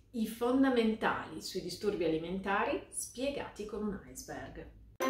I fondamentali sui disturbi alimentari spiegati con un iceberg.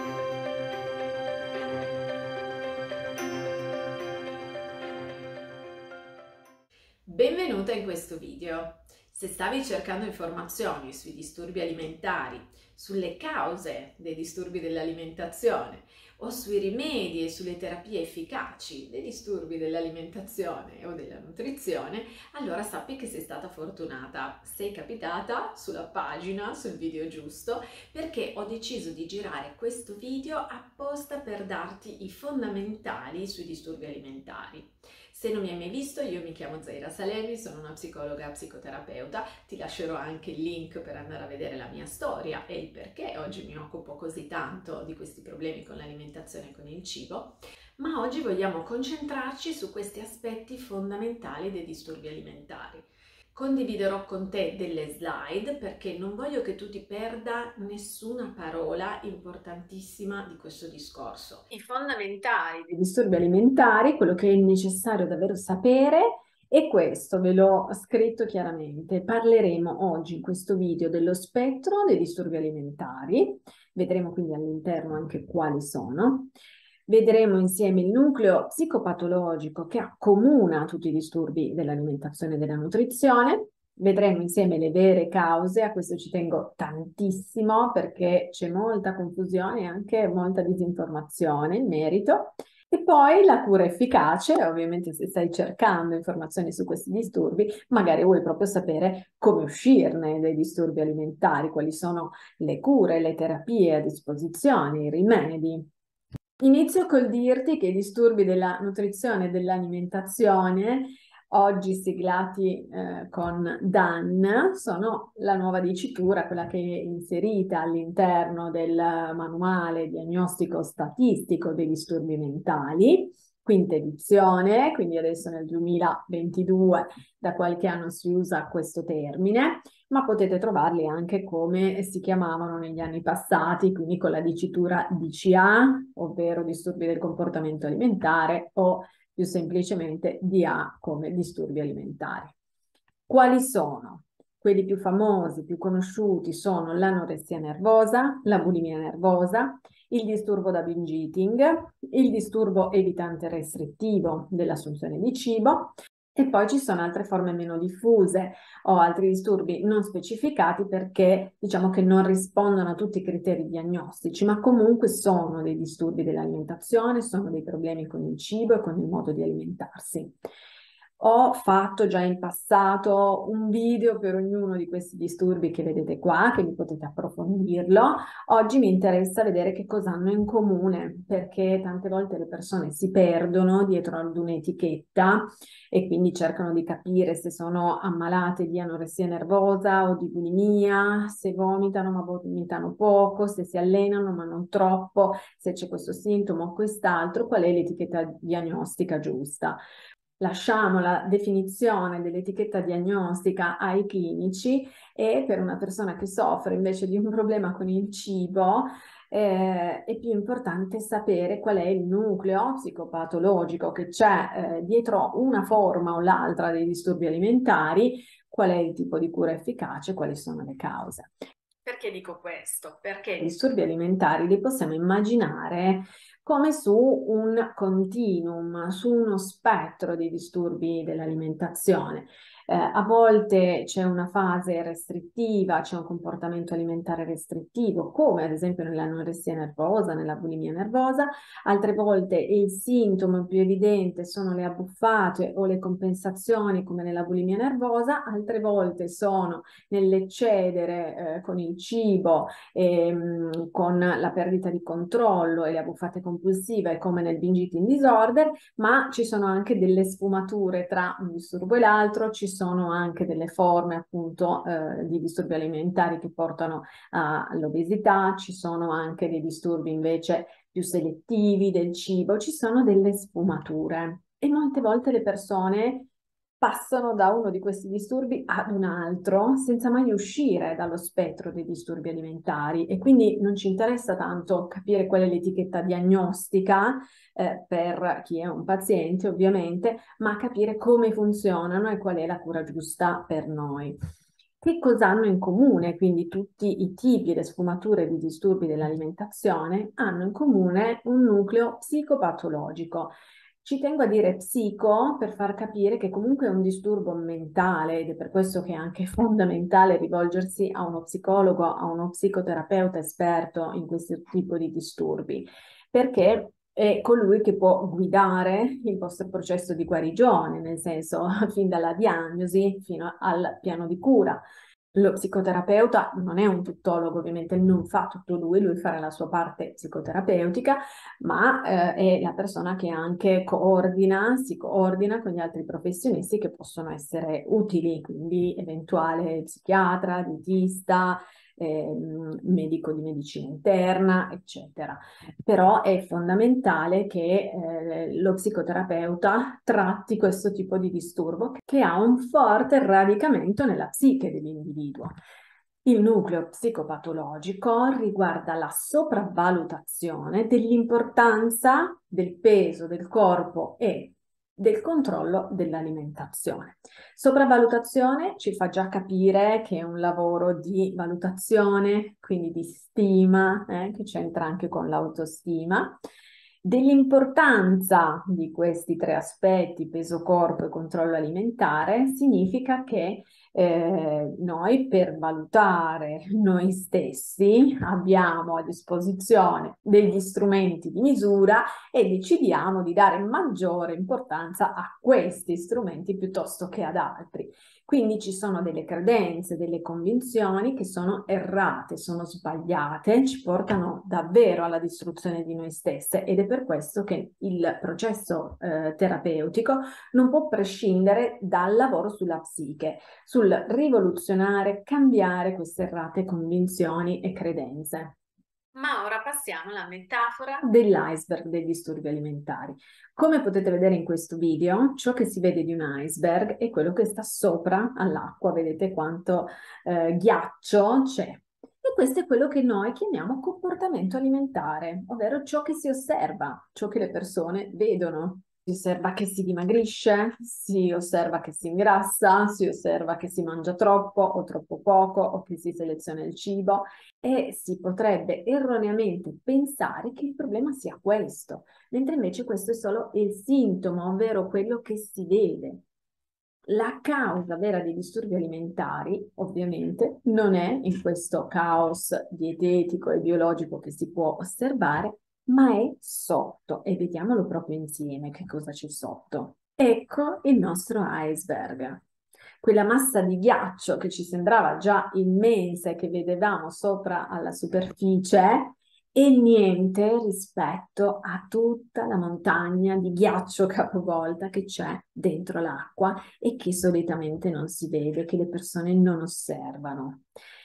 Benvenuta in questo video. Se stavi cercando informazioni sui disturbi alimentari, sulle cause dei disturbi dell'alimentazione o sui rimedi e sulle terapie efficaci dei disturbi dell'alimentazione o della nutrizione, allora sappi che sei stata fortunata. Sei capitata sulla pagina, sul video giusto, perché ho deciso di girare questo video apposta per darti i fondamentali sui disturbi alimentari. Se non mi hai mai visto, io mi chiamo Zaira Salemi, sono una psicologa psicoterapeuta, ti lascerò anche il link per andare a vedere la mia storia e il perché oggi mi occupo così tanto di questi problemi con l'alimentazione e con il cibo, ma oggi vogliamo concentrarci su questi aspetti fondamentali dei disturbi alimentari. Condividerò con te delle slide perché non voglio che tu ti perda nessuna parola importantissima di questo discorso. I fondamentali dei disturbi alimentari, quello che è necessario davvero sapere è questo, ve l'ho scritto chiaramente. Parleremo oggi in questo video dello spettro dei disturbi alimentari, vedremo quindi all'interno anche quali sono. Vedremo insieme il nucleo psicopatologico che accomuna tutti i disturbi dell'alimentazione e della nutrizione. Vedremo insieme le vere cause, a questo ci tengo tantissimo perché c'è molta confusione e anche molta disinformazione in merito. E poi la cura efficace, ovviamente se stai cercando informazioni su questi disturbi, magari vuoi proprio sapere come uscirne dai disturbi alimentari, quali sono le cure, le terapie a disposizione, i rimedi. Inizio col dirti che i disturbi della nutrizione e dell'alimentazione, oggi siglati con DAN, sono la nuova dicitura, quella che è inserita all'interno del manuale diagnostico statistico dei disturbi mentali, quinta edizione, quindi adesso nel 2022 da qualche anno si usa questo termine, ma potete trovarli anche come si chiamavano negli anni passati, quindi con la dicitura DCA, ovvero disturbi del comportamento alimentare, o più semplicemente DA come disturbi alimentari. Quali sono? Quelli più famosi, più conosciuti sono l'anoressia nervosa, la bulimia nervosa, il disturbo da binge eating, il disturbo evitante restrittivo dell'assunzione di cibo, e poi ci sono altre forme meno diffuse o altri disturbi non specificati perché diciamo che non rispondono a tutti i criteri diagnostici, ma comunque sono dei disturbi dell'alimentazione, sono dei problemi con il cibo e con il modo di alimentarsi. Ho fatto già in passato un video per ognuno di questi disturbi che vedete qua, quindi potete approfondirlo. Oggi mi interessa vedere che cosa hanno in comune, perché tante volte le persone si perdono dietro ad un'etichetta e quindi cercano di capire se sono ammalate di anoressia nervosa o di bulimia, se vomitano ma vomitano poco, se si allenano ma non troppo, se c'è questo sintomo o quest'altro, qual è l'etichetta diagnostica giusta. Lasciamo la definizione dell'etichetta diagnostica ai clinici e per una persona che soffre invece di un problema con il cibo è più importante sapere qual è il nucleo psicopatologico che c'è dietro una forma o l'altra dei disturbi alimentari, qual è il tipo di cura efficace, quali sono le cause. Perché dico questo? Perché i disturbi alimentari li possiamo immaginare come su un continuum, su uno spettro di disturbi dell'alimentazione. A volte c'è una fase restrittiva, c'è un comportamento alimentare restrittivo, come ad esempio nell'anoressia nervosa, nella bulimia nervosa. Altre volte il sintomo più evidente sono le abbuffate o le compensazioni, come nella bulimia nervosa. Altre volte sono nell'eccedere con il cibo, con la perdita di controllo e le abbuffate compulsive come nel binge eating disorder, ma ci sono anche delle sfumature tra un disturbo e l'altro, ci sono anche delle forme appunto di disturbi alimentari che portano all'obesità, ci sono anche dei disturbi invece più selettivi del cibo, ci sono delle sfumature e molte volte le persone passano da uno di questi disturbi ad un altro senza mai uscire dallo spettro dei disturbi alimentari e quindi non ci interessa tanto capire qual è l'etichetta diagnostica per chi è un paziente ovviamente, ma capire come funzionano e qual è la cura giusta per noi. Che cosa hanno in comune? Quindi tutti i tipi e le sfumature di disturbi dell'alimentazione hanno in comune un nucleo psicopatologico. Ci tengo a dire psico per far capire che comunque è un disturbo mentale ed è per questo che è anche fondamentale rivolgersi a uno psicologo, a uno psicoterapeuta esperto in questo tipo di disturbi, perché è colui che può guidare il vostro processo di guarigione, nel senso fin dalla diagnosi fino al piano di cura. Lo psicoterapeuta non è un tuttologo, ovviamente non fa tutto lui farà la sua parte psicoterapeutica, ma è la persona che anche si coordina con gli altri professionisti che possono essere utili, quindi eventuale psichiatra, dietista, medico di medicina interna, eccetera. Però è fondamentale che lo psicoterapeuta tratti questo tipo di disturbo che ha un forte radicamento nella psiche dell'individuo. Il nucleo psicopatologico riguarda la sopravvalutazione dell'importanza del peso del corpo e del controllo dell'alimentazione. Sopravvalutazione ci fa già capire che è un lavoro di valutazione, quindi di stima, che c'entra anche con l'autostima. Dell'importanza di questi tre aspetti, peso corpo e controllo alimentare, significa che noi per valutare noi stessi abbiamo a disposizione degli strumenti di misura e decidiamo di dare maggiore importanza a questi strumenti piuttosto che ad altri. Quindi ci sono delle credenze, delle convinzioni che sono errate, sono sbagliate, ci portano davvero alla distruzione di noi stesse ed è per questo che il processo terapeutico non può prescindere dal lavoro sulla psiche, sul rivoluzionare, cambiare queste errate convinzioni e credenze. Ma ora passiamo alla metafora dell'iceberg dei disturbi alimentari. Come potete vedere in questo video, ciò che si vede di un iceberg è quello che sta sopra all'acqua. Vedete quanto ghiaccio c'è. E questo è quello che noi chiamiamo comportamento alimentare, ovvero ciò che si osserva, ciò che le persone vedono. Si osserva che si dimagrisce, si osserva che si ingrassa, si osserva che si mangia troppo o troppo poco o che si seleziona il cibo e si potrebbe erroneamente pensare che il problema sia questo, mentre invece questo è solo il sintomo, ovvero quello che si vede. La causa vera dei disturbi alimentari, ovviamente, non è in questo caos dietetico e biologico che si può osservare, ma è sotto e vediamolo proprio insieme che cosa c'è sotto. Ecco il nostro iceberg. Quella massa di ghiaccio che ci sembrava già immensa e che vedevamo sopra alla superficie e niente rispetto a tutta la montagna di ghiaccio capovolta che c'è dentro l'acqua e che solitamente non si vede, che le persone non osservano.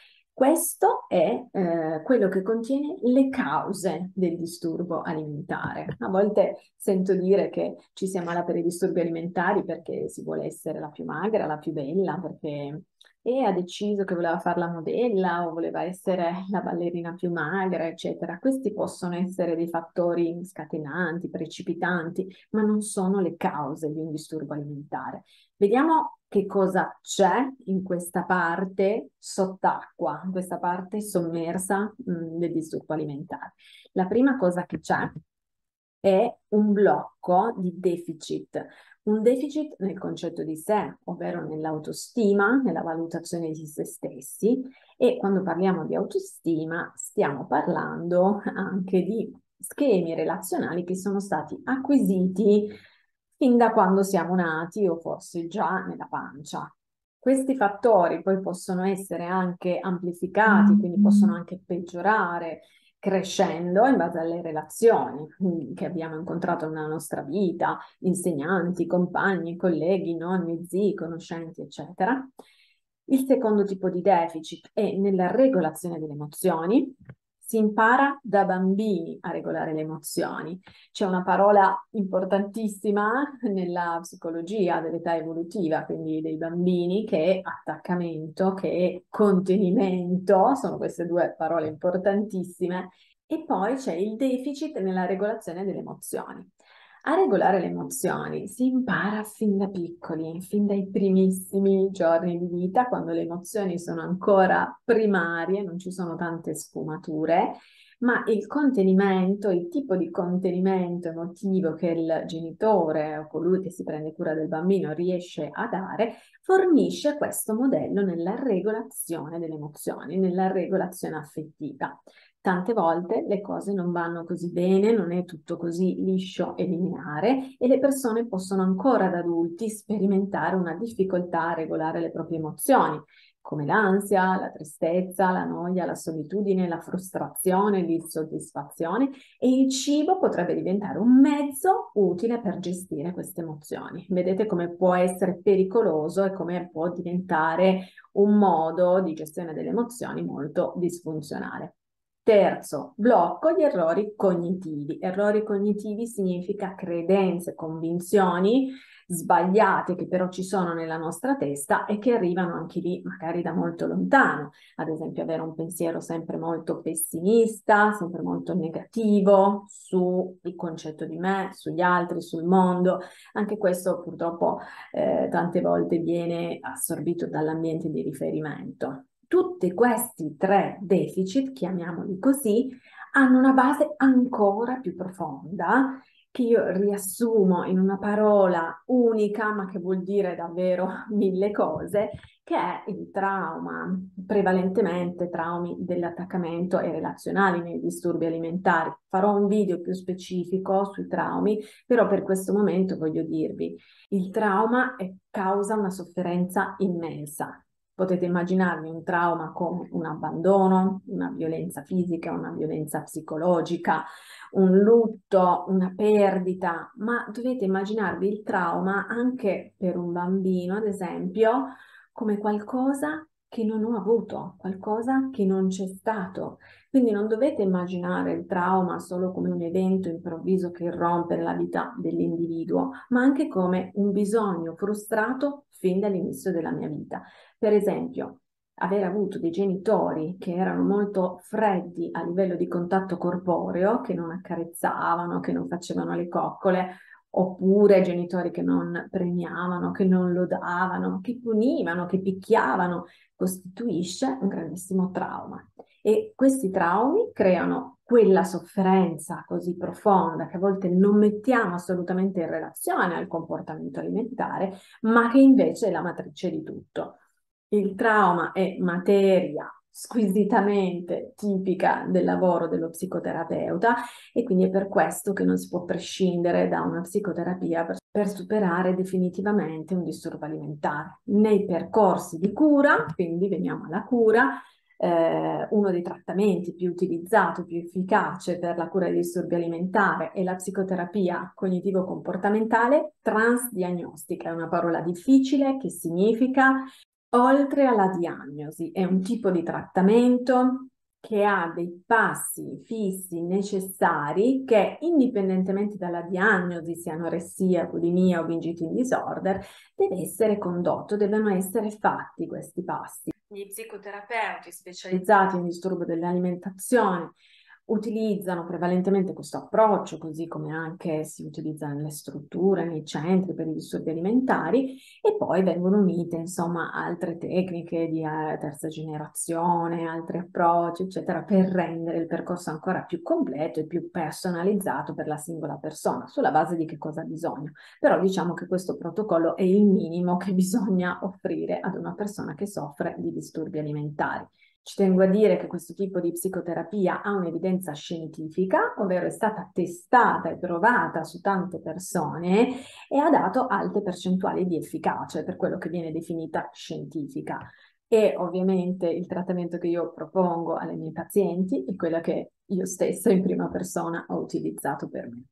Questo è quello che contiene le cause del disturbo alimentare. A volte sento dire che ci si ammala per i disturbi alimentari perché si vuole essere la più magra, la più bella, perché e ha deciso che voleva fare la modella o voleva essere la ballerina più magra, eccetera. Questi possono essere dei fattori scatenanti, precipitanti, ma non sono le cause di un disturbo alimentare. Vediamo che cosa c'è in questa parte sott'acqua, in questa parte sommersa, del disturbo alimentare. La prima cosa che c'è è un blocco di deficit. Un deficit nel concetto di sé, ovvero nell'autostima, nella valutazione di se stessi, e quando parliamo di autostima stiamo parlando anche di schemi relazionali che sono stati acquisiti fin da quando siamo nati o forse già nella pancia. Questi fattori poi possono essere anche amplificati, quindi possono anche peggiorare crescendo in base alle relazioni che abbiamo incontrato nella nostra vita, insegnanti, compagni, colleghi, nonni, zii, conoscenti, eccetera. Il secondo tipo di deficit è nella regolazione delle emozioni. Si impara da bambini a regolare le emozioni. C'è una parola importantissima nella psicologia dell'età evolutiva, quindi dei bambini, che è attaccamento, che è contenimento, sono queste due parole importantissime, e poi c'è il deficit nella regolazione delle emozioni. A regolare le emozioni si impara fin da piccoli, fin dai primissimi giorni di vita, quando le emozioni sono ancora primarie, non ci sono tante sfumature, ma il contenimento, il tipo di contenimento emotivo che il genitore o colui che si prende cura del bambino riesce a dare, fornisce questo modello nella regolazione delle emozioni, nella regolazione affettiva. Tante volte le cose non vanno così bene, non è tutto così liscio e lineare e le persone possono ancora da adulti sperimentare una difficoltà a regolare le proprie emozioni, come l'ansia, la tristezza, la noia, la solitudine, la frustrazione, l'insoddisfazione, e il cibo potrebbe diventare un mezzo utile per gestire queste emozioni. Vedete come può essere pericoloso e come può diventare un modo di gestione delle emozioni molto disfunzionale. Terzo blocco, gli errori cognitivi. Errori cognitivi significa credenze, convinzioni sbagliate che però ci sono nella nostra testa e che arrivano anche lì magari da molto lontano. Ad esempio avere un pensiero sempre molto pessimista, sempre molto negativo sul concetto di me, sugli altri, sul mondo. Anche questo purtroppo tante volte viene assorbito dall'ambiente di riferimento. Tutti questi tre deficit, chiamiamoli così, hanno una base ancora più profonda che io riassumo in una parola unica, ma che vuol dire davvero mille cose, che è il trauma, prevalentemente traumi dell'attaccamento e relazionali nei disturbi alimentari. Farò un video più specifico sui traumi, però per questo momento voglio dirvi, il trauma causa una sofferenza immensa. Potete immaginarvi un trauma come un abbandono, una violenza fisica, una violenza psicologica, un lutto, una perdita, ma dovete immaginarvi il trauma anche per un bambino, ad esempio, come qualcosa che non ho avuto, qualcosa che non c'è stato. Quindi non dovete immaginare il trauma solo come un evento improvviso che irrompe la vita dell'individuo, ma anche come un bisogno frustrato fin dall'inizio della mia vita. Per esempio, aver avuto dei genitori che erano molto freddi a livello di contatto corporeo, che non accarezzavano, che non facevano le coccole, oppure genitori che non premiavano, che non lodavano, che punivano, che picchiavano, costituisce un grandissimo trauma. E questi traumi creano quella sofferenza così profonda che a volte non mettiamo assolutamente in relazione al comportamento alimentare, ma che invece è la matrice di tutto. Il trauma è materia squisitamente tipica del lavoro dello psicoterapeuta e quindi è per questo che non si può prescindere da una psicoterapia per superare definitivamente un disturbo alimentare. Nei percorsi di cura, quindi veniamo alla cura, uno dei trattamenti più utilizzato, più efficace per la cura dei disturbi alimentari è la psicoterapia cognitivo-comportamentale transdiagnostica. È una parola difficile che significa oltre alla diagnosi. È un tipo di trattamento che ha dei passi fissi necessari che, indipendentemente dalla diagnosi, sia anoressia, bulimia o binge eating disorder, deve essere condotto, devono essere fatti questi passi. Gli psicoterapeuti specializzati in disturbo dell'alimentazione utilizzano prevalentemente questo approccio, così come anche si utilizza nelle strutture, nei centri per i disturbi alimentari, e poi vengono unite, insomma, altre tecniche di terza generazione, altri approcci, eccetera, per rendere il percorso ancora più completo e più personalizzato per la singola persona, sulla base di che cosa ha bisogno. Però diciamo che questo protocollo è il minimo che bisogna offrire ad una persona che soffre di disturbi alimentari. Ci tengo a dire che questo tipo di psicoterapia ha un'evidenza scientifica, ovvero è stata testata e provata su tante persone e ha dato alte percentuali di efficacia per quello che viene definita scientifica. E ovviamente il trattamento che io propongo alle mie pazienti è quello che io stessa in prima persona ho utilizzato per me.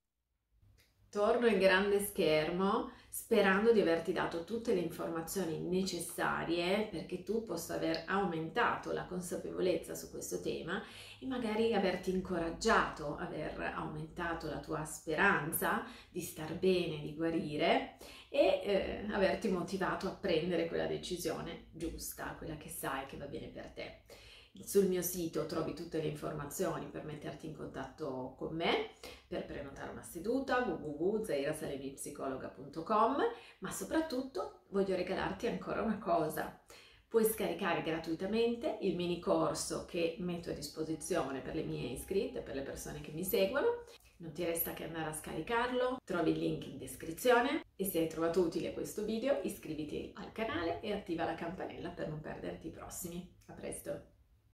Torno in grande schermo sperando di averti dato tutte le informazioni necessarie perché tu possa aver aumentato la consapevolezza su questo tema e magari averti incoraggiato, aver aumentato la tua speranza di star bene, di guarire e averti motivato a prendere quella decisione giusta, quella che sai che va bene per te. Sul mio sito trovi tutte le informazioni per metterti in contatto con me, per prenotare una seduta, www.zairasalemipsicologa.com, ma soprattutto voglio regalarti ancora una cosa. Puoi scaricare gratuitamente il mini corso che metto a disposizione per le mie iscritte, per le persone che mi seguono. Non ti resta che andare a scaricarlo, trovi il link in descrizione e se hai trovato utile questo video iscriviti al canale e attiva la campanella per non perderti i prossimi. A presto!